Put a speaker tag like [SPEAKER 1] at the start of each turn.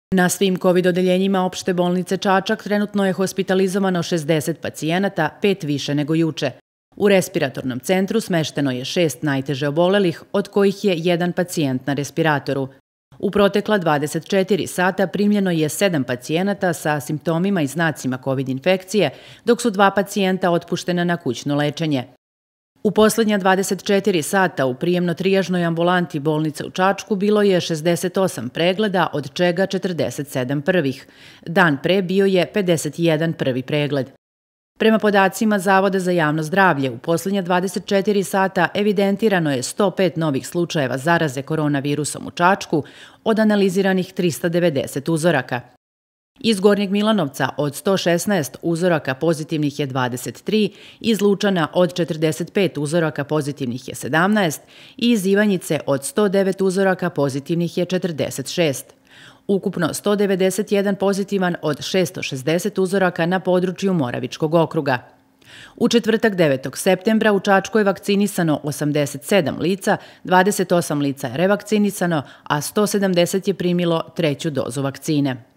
[SPEAKER 1] Na svim COVID odeljenjima opšte bolnice Čačak trenutno je hospitalizovano 60 pacijenata, 5 više nego juče. U respiratornom centru smešteno je 6 najteže obolelih, od kojih je 1 pacijent na respiratoru. U protekla 24 sata primljeno je 7 pacijenata sa simptomima i znacima COVID infekcije, dok su 2 pacijenta otpuštena na kućno lečenje. U poslednja 24 sata u prijemno-trijažnoj ambulanti bolnice u Čačku bilo je 68 pregleda, od čega 47 prvih. Dan pre bio je 51 prvi pregled. Prema podacima Zavoda za javno zdravlje, u poslednja 24 sata evidentirano je 105 novih slučajeva zaraze koronavirusom u Čačku, od analiziranih 390 uzoraka. Iz Gornjeg Milanovca od 116 uzoraka pozitivnih je 23, iz Lučana od 45 uzoraka pozitivnih je 17 i iz Ivanjice od 109 uzoraka pozitivnih je 46. Ukupno 191 pozitivan od 660 uzoraka na području Moravičkog okruga. U četvrtak 9. septembra u Čačku je vakcinisano 87 lica, 28 lica je revakcinisano, a 170 je primilo treću dozu vakcine.